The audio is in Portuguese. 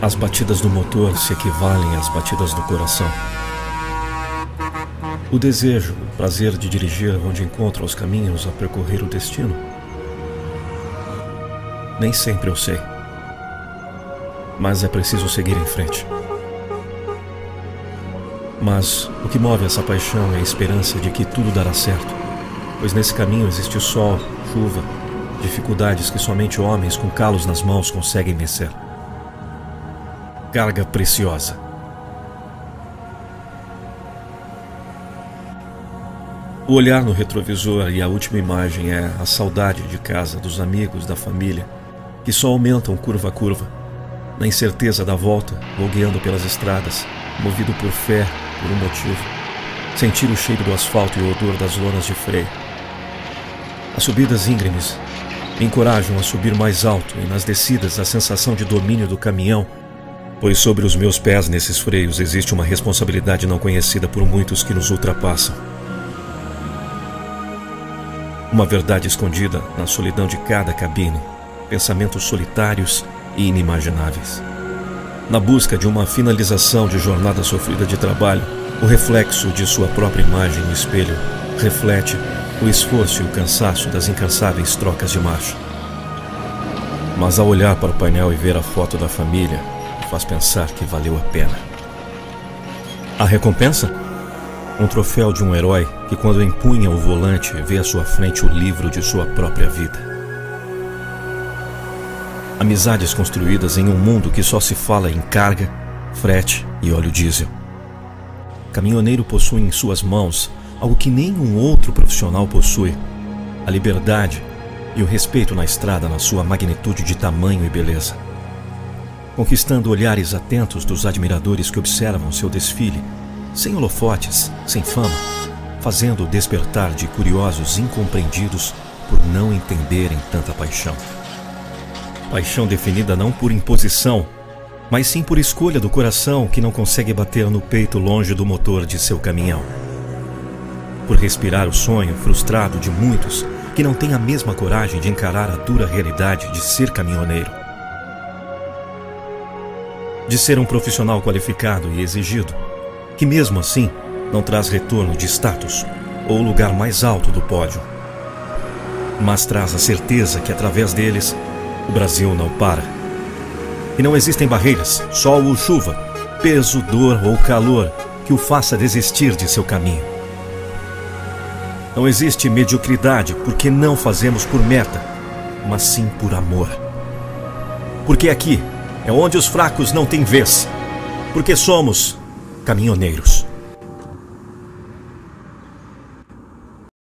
As batidas do motor se equivalem às batidas do coração. O desejo, o prazer de dirigir onde encontra os caminhos a percorrer o destino. Nem sempre eu sei. Mas é preciso seguir em frente. Mas o que move essa paixão é a esperança de que tudo dará certo, pois nesse caminho existe sol, chuva, dificuldades que somente homens com calos nas mãos conseguem vencer. Carga preciosa. O olhar no retrovisor e a última imagem é a saudade de casa, dos amigos, da família, que só aumentam curva a curva, na incerteza da volta, vogueando pelas estradas, movido por fé, por um motivo, sentir o cheiro do asfalto e o odor das lonas de freio. As subidas íngremes me encorajam a subir mais alto e nas descidas a sensação de domínio do caminhão, pois sobre os meus pés nesses freios existe uma responsabilidade não conhecida por muitos que nos ultrapassam. Uma verdade escondida na solidão de cada cabine, pensamentos solitários e inimagináveis. Na busca de uma finalização de jornada sofrida de trabalho, o reflexo de sua própria imagem no espelho reflete o esforço e o cansaço das incansáveis trocas de marcha. Mas ao olhar para o painel e ver a foto da família, faz pensar que valeu a pena. A recompensa? Um troféu de um herói que, quando empunha o volante, vê à sua frente o livro de sua própria vida. Amizades construídas em um mundo que só se fala em carga, frete e óleo diesel. Caminhoneiro possui em suas mãos algo que nenhum outro profissional possui: a liberdade e o respeito na estrada na sua magnitude de tamanho e beleza. Conquistando olhares atentos dos admiradores que observam seu desfile, sem holofotes, sem fama, fazendo o despertar de curiosos incompreendidos por não entenderem tanta paixão. Paixão definida não por imposição, mas sim por escolha do coração que não consegue bater no peito longe do motor de seu caminhão. Por respirar o sonho frustrado de muitos que não têm a mesma coragem de encarar a dura realidade de ser caminhoneiro. De ser um profissional qualificado e exigido, que mesmo assim não traz retorno de status ou lugar mais alto do pódio, mas traz a certeza que através deles o Brasil não para. E não existem barreiras, sol ou chuva, peso, dor ou calor que o faça desistir de seu caminho. Não existe mediocridade porque não fazemos por meta, mas sim por amor. Porque aqui é onde os fracos não têm vez, porque somos caminhoneiros.